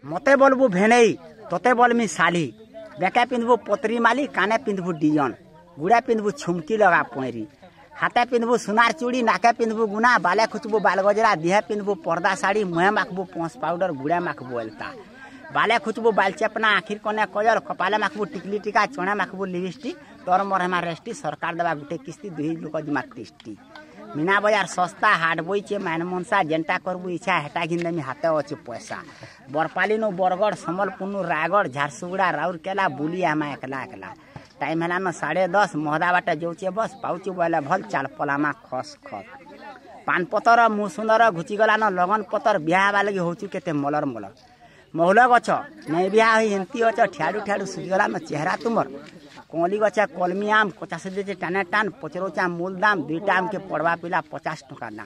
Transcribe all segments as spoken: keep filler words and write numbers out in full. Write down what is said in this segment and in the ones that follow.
मते बोलबू भेनई तोते बोलमी साली बेके पिंधबू पतरी माली काने पिंधबू डिजन गुड़ा पिंधबू छुमकी लगा पैरी हाथे पिंधबू सुनार चूड़ी नाके पिंधबू गुना बाले खुचबू बाल गजरा देह पिंधबू पर्दा साड़ी मुहे माखबू पौंस पाउडर गुड़े माखबू अलता बाले खुचबू बाल चेपना आखिर कने कजल कपाले माखबू टिकली टिका चणे माखबू लिपस्टिक तोर मोर हमार रेस्टी सरकार देवा गुटे किस्ती दुई लोक जिमा तीसटी मीना बजार सस्ता हाट बोईचे मान मनसा जेनटा करबू इच्छा हेटा घिंदेमी हाथे अच्छे पैसा बरपाली नु बरगढ़ समलपुर रायगढ़ झारसुगुड़ा राउरकेला बुली आमा एकला एकला टाइम है न साढ़े दस महदा बाटे जाऊे बस पाऊँ बोले भल चाल पलामा खस खस पान पतर मुँह सुंदर घुचिगला न लगन पतर बिहा लगे हूँ केते मलर मलर महुल गछ नहीं बिहा एमती अच ठियाड़ू ठियाड़ू सुखीगला न चेहरा तुमर कली गछा कलमी आम पचास दे टाने टान पचरौचा मूल दाम दुईटा आम के पड़वा पिला पचास टका दाम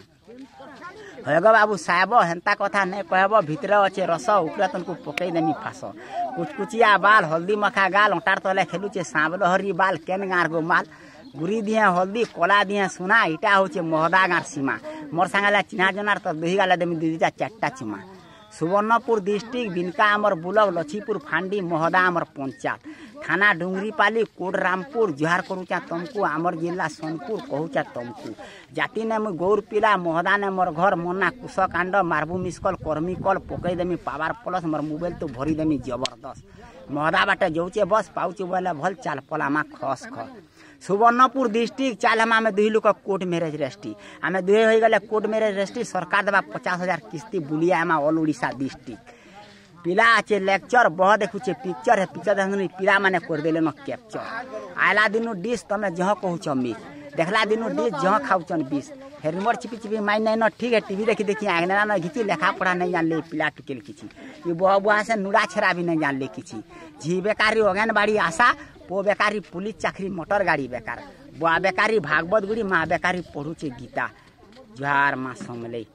होग बाबू साहेब हेन्ता कथा नहीं कहब भितर अच्छे रस उपरे तुमको पकई देमी फास कुचकुचिया बाल हल्दी मखा गाल अंटार तले खेलुचे सांबलहरी बाल केन गाँर गो माल गुरी दिए हल्दी कला दिए सुना इटा हूँ महदा गाँर सीमा मोर सांगला चिन्हा जनार तो दुही गाला देमी दुईटा चार्टा चुमा सुवर्णपुर डिस्ट्रिक्ट बिनका आमर बुलक लछीपुर फांडी महदा आमर पंचायत थाना डुंगरीपाली कोड रामपुर जुहार करूचा तुमको आमर जिला सोनपुर कहूचा तुमको जाति ने मुई गौर पिला महदा ने मोर घर मना कुश कांड मारबू मिसकल कर्मी कल पकई देमी पावर प्लस मोर मोबाइल तो भरी देमी जबरदस्त महदा बाटे जाऊे बस पाऊँ बोले भल चाल पलामा खस खस सुवर्णपुर डिस्ट्रिक्ट चाल हम आम दुई लोक कोर्ट मैरेज रेस्टी आम दुहे हो गले कोर्ट मैरेज रेस्टी सरकार देवा पचास हजार किस्ती बुलिया आम ऑल ओडिशा डिस्ट्रिक्ट पिला अच्छे लेक्चर बह देखुचे पिक्चर है पिक्चर देख पिला माने कर देले न कैप्चर आला दिनु डिश तमे जह कहूच मिस देखला दिनु डिश जह खाऊचन बीस हेलमेट चिपी चिपी माइन नहीं न ठीक है टीवी देखी देखी आगना न घिची लेखा पढ़ा नहीं जान ले पिला टुकेल किची ये बुआ बुआ से नुड़ा छेड़ा भी नहीं जान ले किची झी बेकारी अगनबाड़ी आशा पो बेकारी पुलिस चाकरी मोटर गाड़ी बेकार बुआ बेकारी भागवत गुड़ी माँ बेकारी पढ़ुचे गीता जुहार माँ समले।